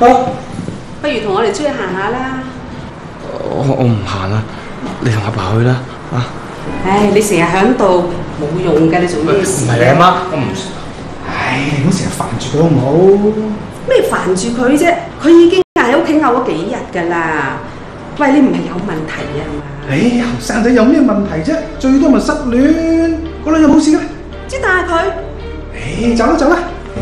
不如同我哋出去行下啦。 我唔行啦，你同阿爸去啦啊！ 唉，你成日喺度冇用㗎，你做咩事？ 唔係你阿媽，我唔。 唉，你唔好成日煩住佢好唔好？ 咩煩住佢啫？佢已經喺屋企漚咗幾日㗎啦。喂，你唔係有問題啊嘛？ 唉，後生仔有咩問題啫？最多咪失戀，嗰女有冇事嘅？ 即帶佢。 唉，走啦走啦。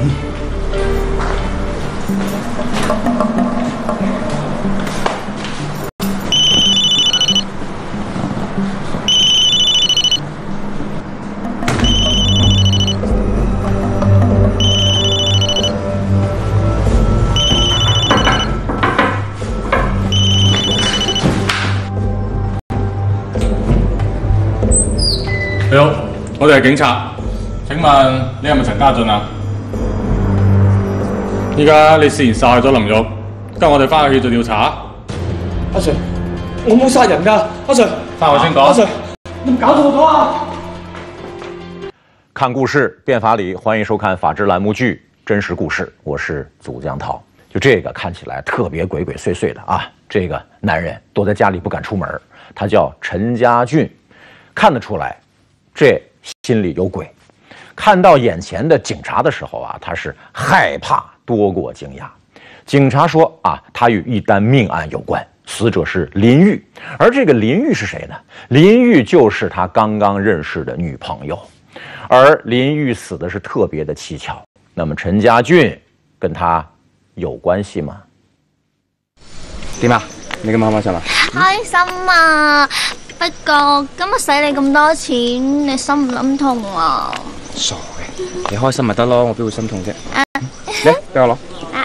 你好，我哋係警察。請問你係咪陳家俊啊？依家你涉嫌殺害咗林玉，跟我哋翻去做調查。 阿 Sir， 我冇殺人㗎，阿 Sir。 翻去先講。 阿 Sir， 你搞錯咗啊！ 看故事变法理，欢迎收看法制栏目剧《真实故事》，我是祖江涛。就这个看起来特别鬼鬼祟祟的啊，这个男人躲在家里不敢出门，他叫陈家俊，看得出来。这心里有鬼，看到眼前的警察的时候啊，他是害怕多过惊讶。警察说啊，他与一单命案有关，死者是林玉，而这个林玉是谁呢？林玉就是他刚刚认识的女朋友，而林玉死的是特别的蹊跷。那么陈家俊跟他有关系嗎？ 點啊？你今日開唔開心啊？ 開心啊！不過今日使你咁多錢，你心唔心痛啊？ 傻嘅，你開心咪得咯，我邊會心痛啫？嚟，俾我攞。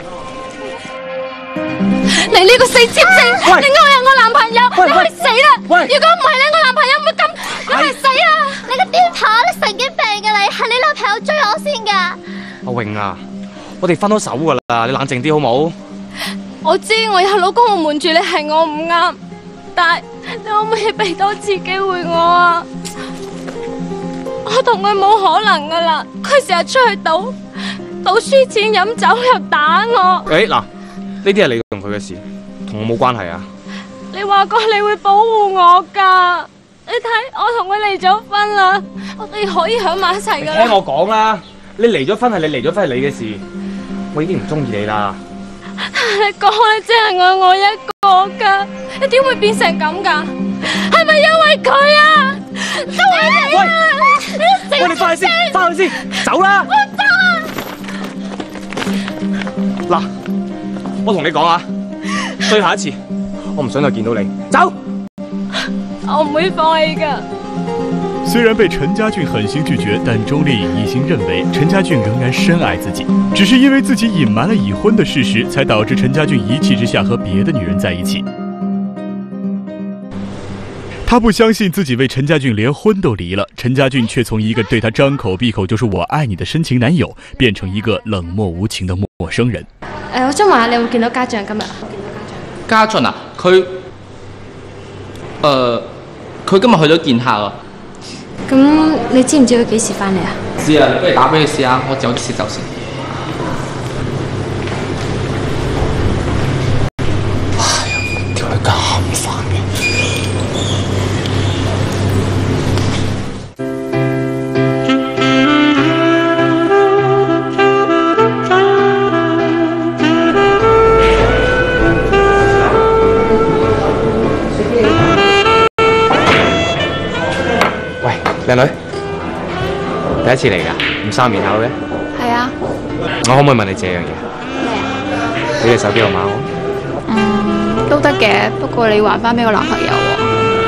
你呢個死尖精！你勾引我男朋友，你去死啦！如果唔係咧，我男朋友唔會咁，你去死啊！你個癲婆，你神經病㗎你，係你男朋友追我先㗎。 阿榮啊，我哋分咗手㗎啦，你冷靜啲好冇？ 我知我有老公，我瞞住你係我唔啱，但係你可唔可以俾多次機會我啊？我同佢冇可能噶啦，佢成日出去賭輸錢飲酒又打我。 嗱，呢啲係你同佢嘅事，同我冇關係啊。 你話過你會保護我噶，你睇我同佢離咗婚啦，我哋可以喺埋一齊噶啦。 聽我講啦，你離咗婚係你離咗婚係你嘅事，我已經唔中意你啦。 你講你真係愛我一個噶，你點會變成咁噶？係咪因為佢啊？都係你啊！ 喂，你翻去先，翻去先，走啦！ 我走啊！ 嗱，我同你講啊，最後一次，我唔想再見到你，走！ 我唔會放棄噶。 虽然被陈家俊狠心拒绝，但周丽颖一心认为陈家俊仍然深爱自己，只是因为自己隐瞒了已婚的事实，才导致陈家俊一气之下和别的女人在一起。他不相信自己为陈家俊连婚都离了，陈家俊却从一个对他张口闭口就是我爱你的深情男友，变成一个冷漠無情的陌生人。 我想問下你有冇見到家長今日？ 家俊啊，佢今日去咗見客啊。 咁你知唔知佢幾時翻嚟啊？ 知啊，你不如打俾佢試下，我有啲事走先。 唉，條女咁煩嘅。靚女，第一次嚟㗎，唔生面口嘅。 係啊。 我可唔可以問你借樣嘢？ 咩啊？ 俾你手機號碼我。 都得嘅，不過你還翻俾我男朋友喎。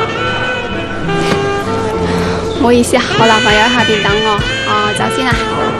唔好意思啊，我男朋友喺下邊等我，我走先啦。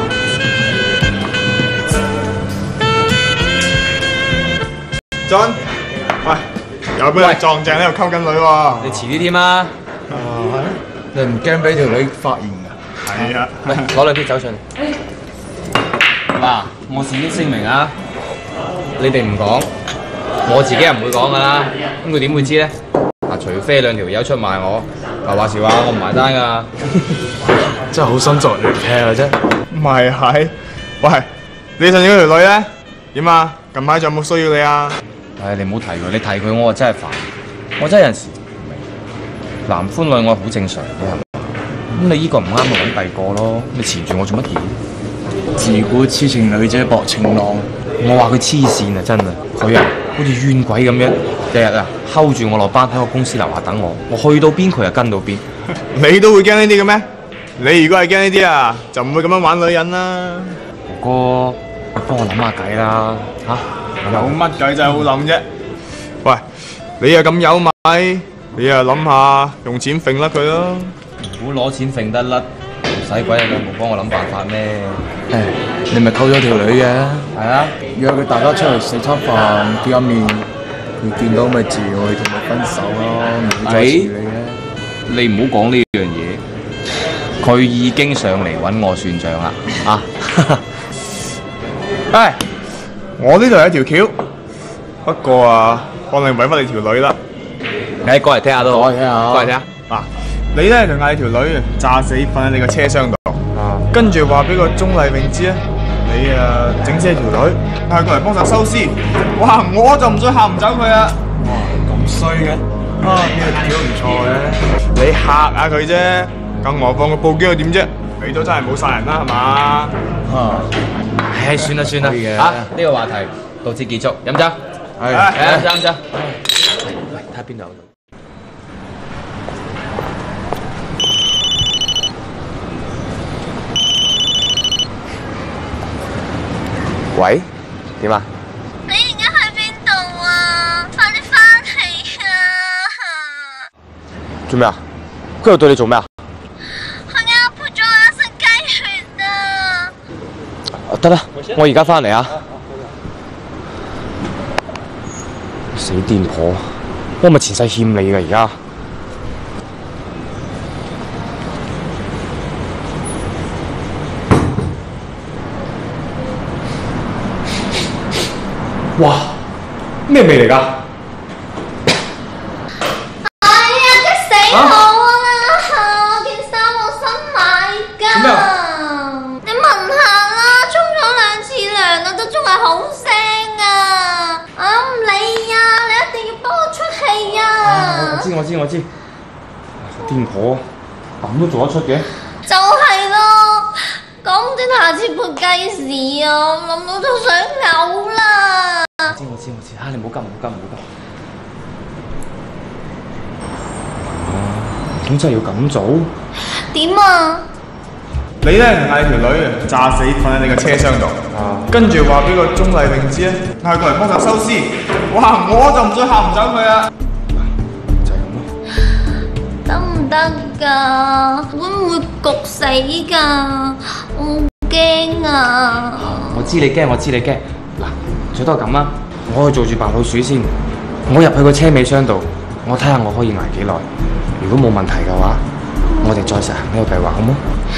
俊，喂，有俾人撞正喺度溝緊女喎。 你遲啲添啦。 你唔驚俾條女發現㗎？係啊， 喂，攞兩啲酒上嚟。嗱，我事先聲明啊，你哋唔講，我自己又唔會講㗎啦。咁佢點會知咧？嗱，除非兩條友出賣我，話時話我唔埋單㗎。 真係好心作嚟聽啊啫。唔係，喂，你上次嗰條女咧， 點啊？近排仲有冇需要你啊？ 唉，你唔好提佢，你提佢我真係煩，我真係有陣時唔明，男歡女愛好正常嘅係咪？咁你依個唔啱咪揾第二個咯，你纏住我做乜嘢？ 自古痴情女者薄情郎， 我話佢黐線啊，真啊，佢啊好似冤鬼咁樣，日日啊睺住我落班喺我公司樓下等我，我去到邊佢又跟到邊。 你都會驚呢啲嘅咩？你如果係驚呢啲啊，就唔會咁樣玩女人啦。 哥哥，你幫我諗下計啦嚇！ 有乜計真係好諗啫？喂，你又咁有米，你又諗下用錢揈甩佢咯。 唔好攞錢揈得甩，唔使鬼你兩個幫我諗辦法咩？ 誒，你咪溝咗條女嘅？ 係啊， 約佢大家出嚟食餐飯，見下面，佢見到咪自然會同佢分手咯，唔會再遲你嘅。 你唔好講呢樣嘢，佢已經上嚟揾我算賬啦啊！ 唉，我呢度有條橋，不過啊，幫你揾翻你條女啦。 你過嚟聽下都好，過嚟聽下，過嚟聽下。 嗱，你咧就嗌你條女炸死瞓喺你個車廂度，跟住話俾個鐘麗穎知啊，你啊整死條女，嗌過嚟幫手收屍。哇，我就唔再嚇唔走佢啊！ 哇，咁衰嘅，啊呢個橋唔錯嘅。 你嚇下佢啫，更何況佢報警又點啫？你都真係冇殺人啦，係嘛？ 唉，算啦算啦，啊呢個話題到此結束，飲酒，係飲酒。喂，睇下邊度有。喂，點啊？ 你而家喺邊度啊？快啲返嚟啊！ 做咩啊？佢又對你做咩啊？ 佢啱潑咗我一身雞血啊！ 得啦，我而家返嚟啊！死癲婆，我咪前世欠你㗎而家。哇！咩味嚟㗎？ 哎呀！激死我啦！件衫我新買㗎。 咩啊？ 你聞下啦，沖咗2次涼啦，都仲係好腥啊！我唔理啊，你一定要幫我出氣啊！ 我知。癲婆咁都做得出嘅？ 就係咯，講真，下次潑雞屎啊！我諗到都想嘔啦！ 我知，你唔好急。咁真係要咁做？ 點啊？ 你咧就嗌條女炸死瞓喺你個車廂度，跟住話俾個鐘麗穎知啊，嗌過嚟幫手收屍。哇！我就唔再嚇唔走佢啊！ 就係咁咯。 得唔得㗎？會唔會焗死㗎？我好驚啊！ 我知你驚。嗱，最多咁啊，我去做住白老鼠先。我入去個車尾箱度，我睇下我可以捱幾耐。如果冇問題嘅話，我哋再實行呢個計劃，好冇？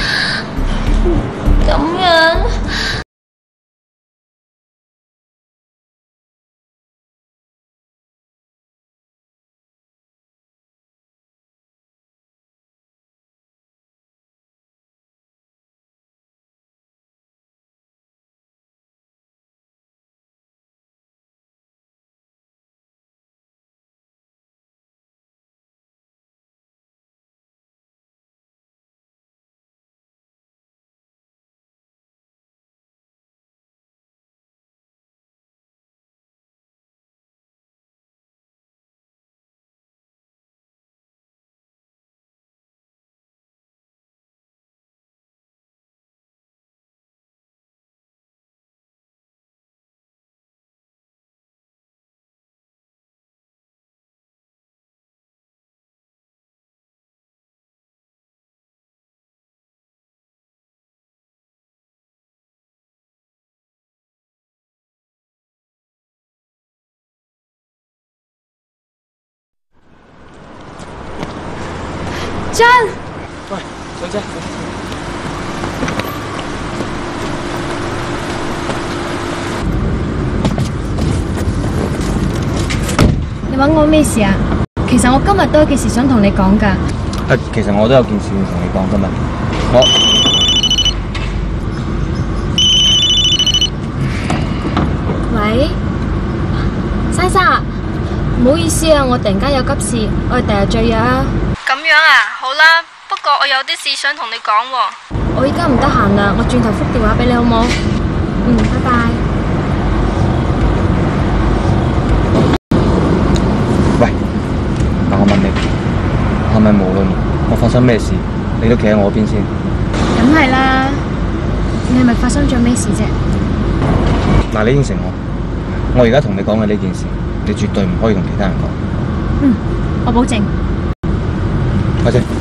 咁樣。 真。 喂，小姐。 你揾我咩事啊？其實我今日都有件事想同你講㗎。 其實我都有件事要同你講今日。 喂， 喂，珊珊，唔好意思啊，我突然間有急事，我哋第日再約啊。 咁樣啊，好啦，不過我有啲事想同你講喎。 我而家唔得閒啦，我轉頭覆電話俾你好冇？拜拜。 喂，但我問你，係咪無論我發生咩事，你都企喺我邊先？ 梗係啦，你係咪發生咗咩事啫？ 嗱，你應承我而家同你講嘅呢件事，你絕對唔可以同其他人講。 我保證。 快啲！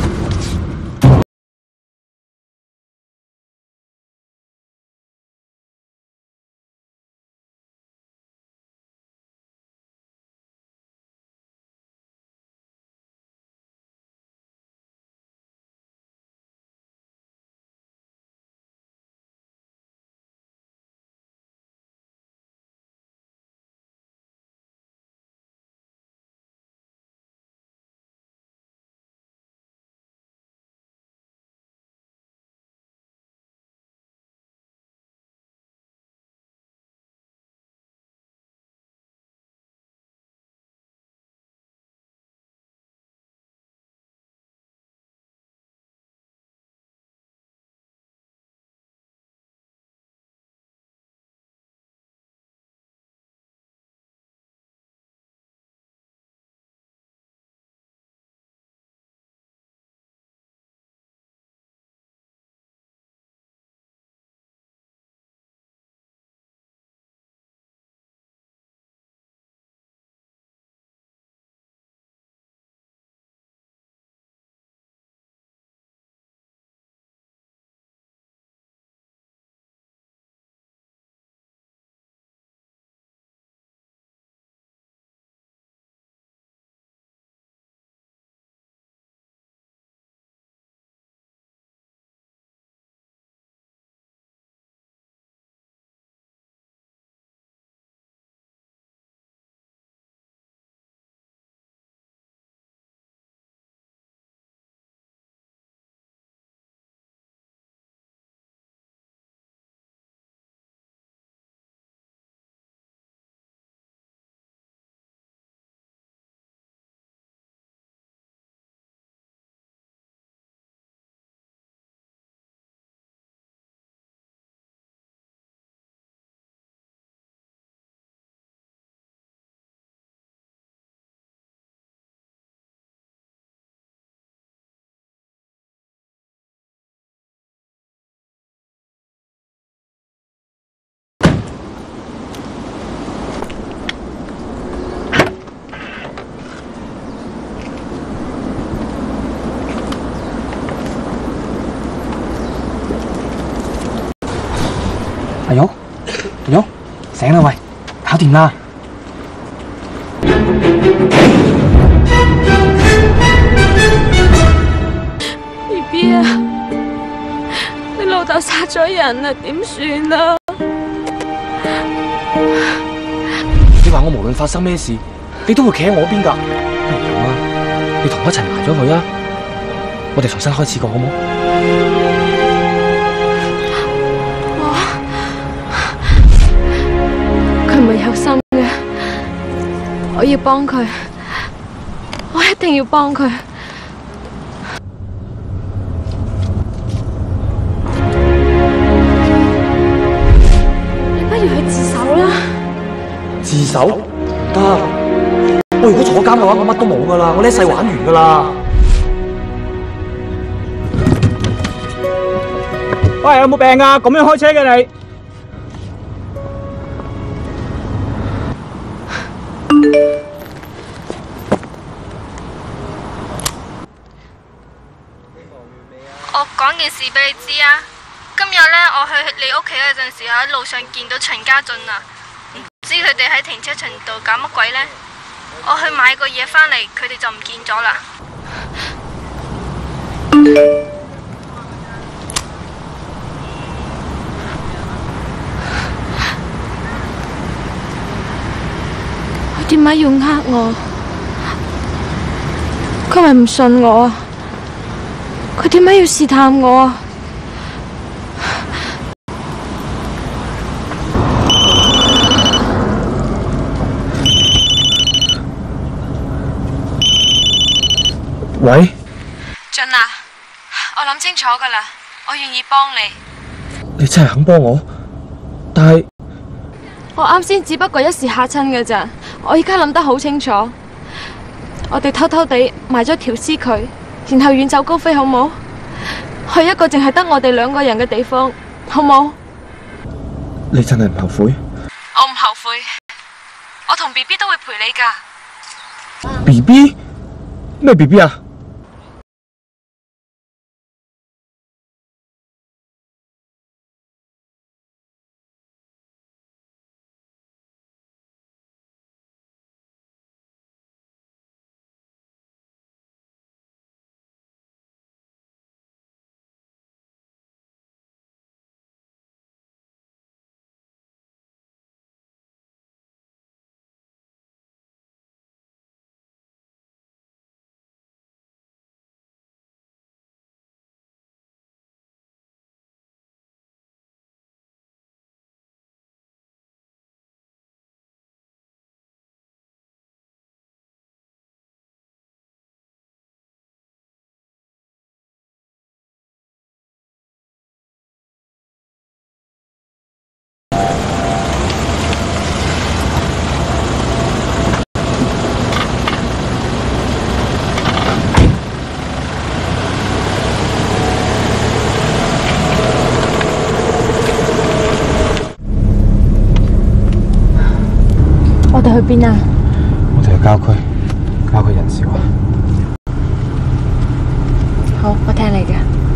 阿玉，阿玉，醒啦喂，搞掂啦！ BB 啊，你老豆殺咗人啊，點算啊？ 你話我無論發生咩事，你都會企喺我邊㗎。不如咁啊，你同我一齊埋咗佢啊！我哋重新開始過好冇？ 佢唔係有心嘅，我要幫佢，我一定要幫佢。你不如去自首啦！ 自首？唔得！我如果坐監嘅話，我乜都冇噶啦，我呢一世玩完噶啦。喂，有冇病啊？咁樣開車嘅你？ 我講件事俾你知啊！今日咧，我去你屋企嗰陣時，喺路上見到陳家俊啊，唔知佢哋喺停車場度搞乜鬼咧？我去買個嘢返嚟，佢哋就唔見咗啦。佢點解要呃我？佢咪唔信我啊？ 佢點解要試探我啊？ 喂， 俊啊，我諗清楚噶啦，我願意幫你。 你真係肯幫我？但係我啱先只不過一時嚇親㗎咋，我而家諗得好清楚。我哋偷偷地埋咗條屍佢，然後遠走高飛，好冇？去一個淨係得我哋2個人嘅地方，好冇？ 你真係唔後悔？ 我唔後悔，我同 BB 都會陪你㗎。 BB？咩 BB 啊？ 我哋去邊啊？ 我哋去郊區，郊區人少啊。 好，我聽你嘅。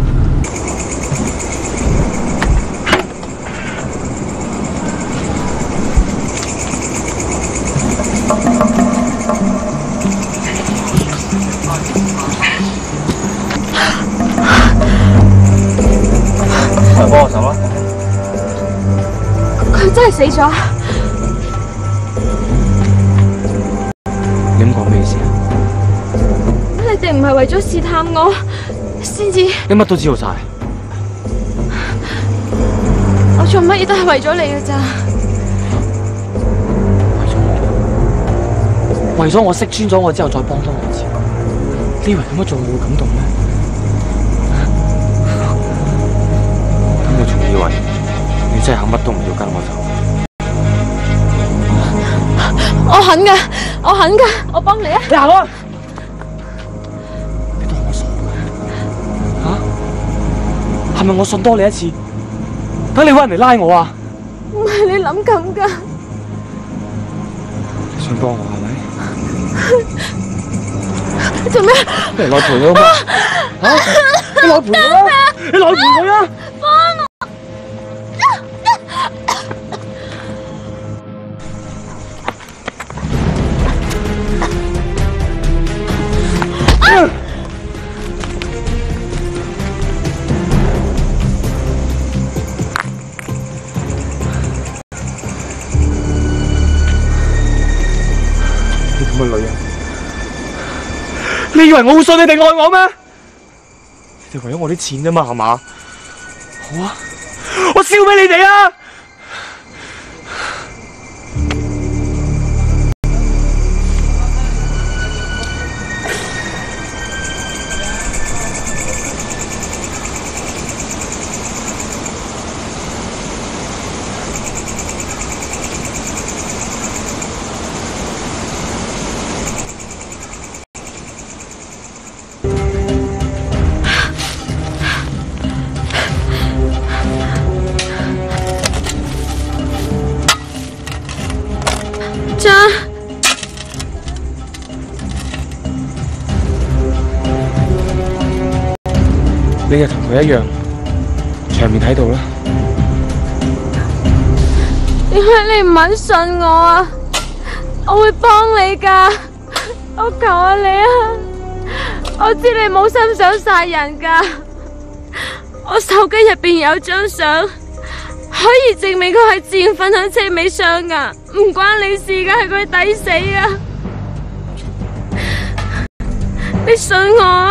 快幫我手啦！ 佢真係死咗。 你咁講咩意思啊？ 你哋唔係為咗試探我先至？ 你乜都知道晒。 我做乜嘢都係為咗你嘅咋？ 為咗我識穿咗我之後再幫多我一次，你以為咁樣做我會感動咩？咁我仲以為你真係肯乜都唔要跟我走。 我肯噶，我肯噶，我幫你啊！ 你行開！你當我傻嘅？嚇？係咪我信多你一次，等你揾人嚟拉我啊？ 唔係你諗咁噶。 你想幫我係咪？ 你做咩？ 你嚟陪我嘛？嚇！你嚟陪我啦！你嚟陪我啦！ 幫我！ 你咁嘅女人，你以為我會信你哋愛我咩？你哋為咗我啲錢啫嘛，係嘛？好啊，我燒俾你哋啊！你就同佢一樣，場面喺度啦。 點解你唔肯信我啊？我會幫你噶，我求下你啊！我知你冇心想殺人噶，我手機入邊有張相，可以證明佢係自願瞓響車尾箱噶，唔關你事噶，係佢抵死啊！你信我啊！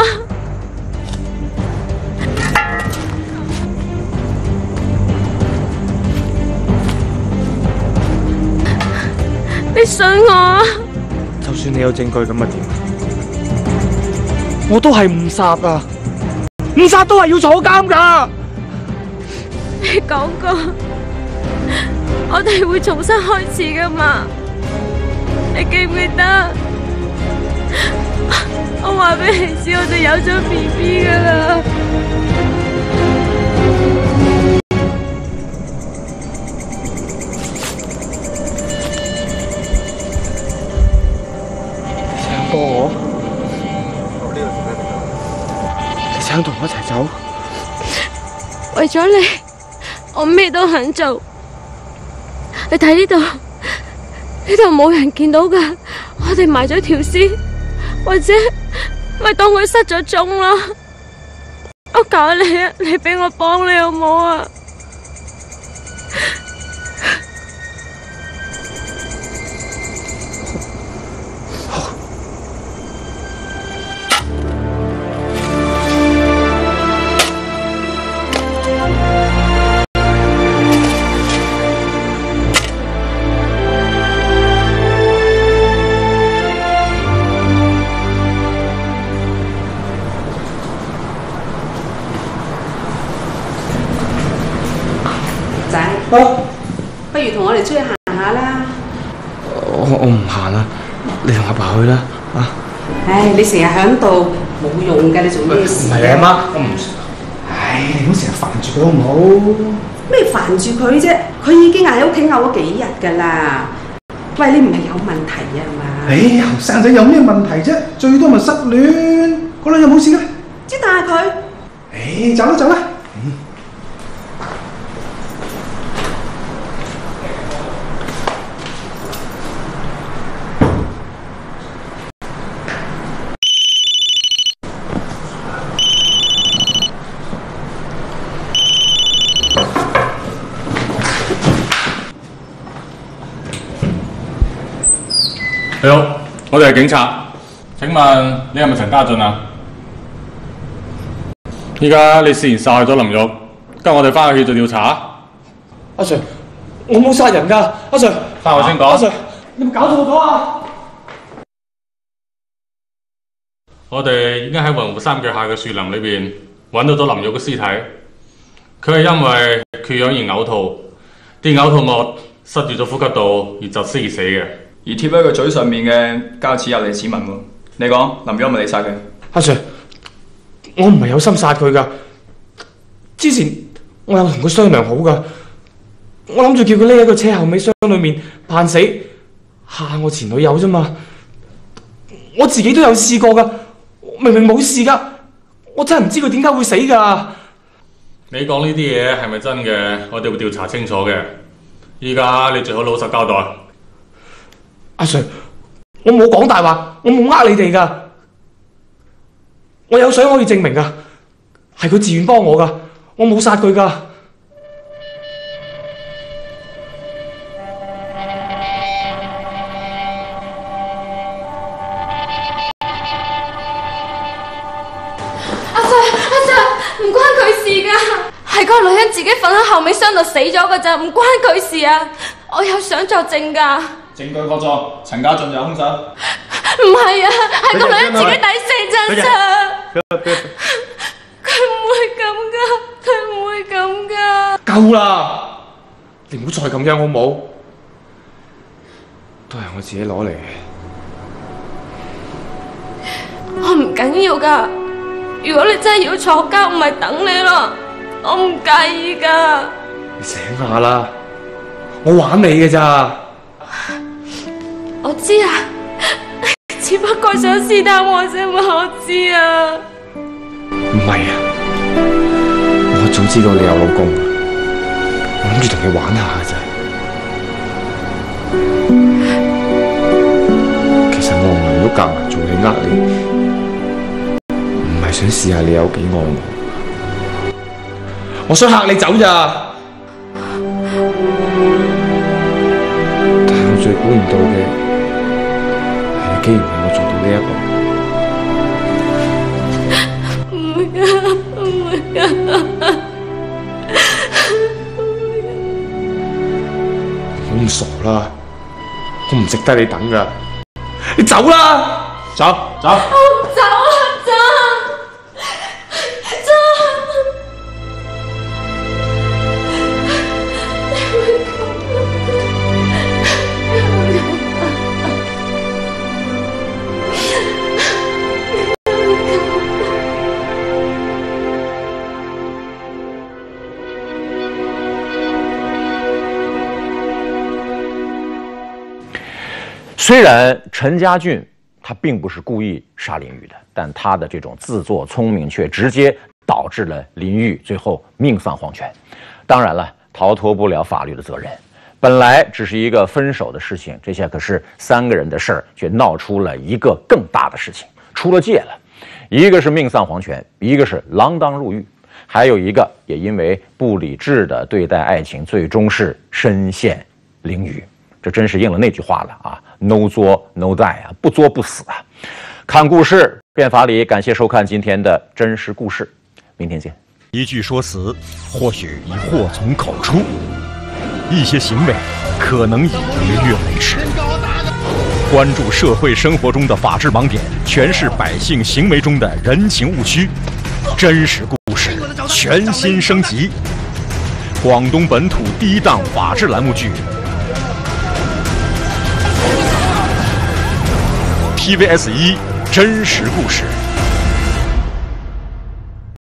你信我啊！ 就算你有證據咁又點？ 我都係誤殺啊！誤殺都係要坐監㗎。 你講過，我哋會重新開始㗎嘛？你記唔記得？我話俾你知，我哋有咗 BB 㗎啦。 想幫我？你想同我一齊走？ 為咗你，我咩都肯做。你睇呢度，呢度冇人見到噶，我哋埋咗條屍，或者咪當佢失咗蹤咯。我求你啊，你俾我幫你好唔好啊？ 不如同我哋出去行下啦。 我唔行啦，你同阿爸去啦啊！ 唉，你成日喺度冇用㗎，你做咩事？ 唔係啊，媽，我唔。 唉，你唔好成日煩住佢好唔好？ 咩煩住佢啫？佢已經喺屋企漚咗幾日㗎啦。喂，你唔係有問題啊嘛？ 唉，後生仔有咩問題啫？最多咪失戀，嗰兩日冇事嘅。 即帶佢。 唉，走啦走啦。 你好，我哋係警察。請問你係咪陳家俊啊？依家你涉嫌殺害咗林玉，跟我哋翻去做調查。 阿 Sir， 我冇殺人㗎，阿 Sir。 翻去先講。 阿 Sir， 你咪搞錯咗啊！ 我哋已經喺雲湖山腳下嘅樹林裏邊揾到咗林玉嘅屍體。佢係因為缺氧而嘔吐，啲嘔吐物塞住咗呼吸道而窒息而死嘅。 而貼喺佢嘴上面嘅膠紙有你指紋喎。你講林玉係咪你殺佢？ 阿 Sir， 我唔係有心殺佢㗎。之前我有同佢商量好㗎，我諗住叫佢匿喺個車後尾箱裏面扮死，嚇我前女友啫嘛。我自己都有試過㗎，明明冇事㗎，我真係唔知佢點解會死㗎。 你講呢啲嘢係咪真嘅？我哋會調查清楚嘅。依家你最好老實交代。 阿 Sir， 我冇講大話，我冇呃你哋㗎，我有相可以證明㗎，係佢自願幫我㗎，我冇殺佢㗎。 阿 Sir， 唔關佢事㗎，係個女人自己瞓喺後尾箱度死咗㗎咋，唔關佢事啊！我有相作證㗎。 證據確鑿，陳家俊就係兇手。 唔係啊，係個女人自己抵死真相。佢唔會咁㗎，佢唔會咁㗎。 夠啦，你唔好再咁樣好冇？都係我自己攞嚟。 我唔緊要㗎，如果你真係要坐監，我咪等你咯，我唔介意㗎。 你醒下啦，我玩你㗎咋。 我知啊，只不過想試探我啫嘛，我知啊。 唔係啊，我早知道你有老公，我諗住同你玩下咋。其實我唔係都夾埋做你呃你，唔係想試下你有幾愛我，我想嚇你走咋。但係我最估唔到嘅。竟然係我做到呢一步， 唔會㗎，唔會㗎， 我唔傻啦，我唔值得你等㗎，你走啦，走走。 我唔走啊，走。 虽然陈家俊他并不是故意杀林玉的，但他的这种自作聪明却直接导致了林玉最后命丧黄泉。当然了，逃脱不了法律的责任。本来只是一个分手的事情，这下可是3个人的事儿，却闹出了一个更大的事情，出了界了。一个是命丧黄泉，一个是锒铛入狱，还有一个也因为不理智的对待爱情，最终是身陷囹圄。这真是应了那句话了啊 ，no 作 no die 啊，不作不死啊。看故事变法理，感谢收看今天的真实故事，明天见。 一句说辞，或许已祸从口出；一些行为，可能已逾越雷池。关注社会生活中的法治盲点，诠释百姓行为中的人情误区。真实故事全新升级，广东本土第一档法治栏目剧。TVS1 真实故事。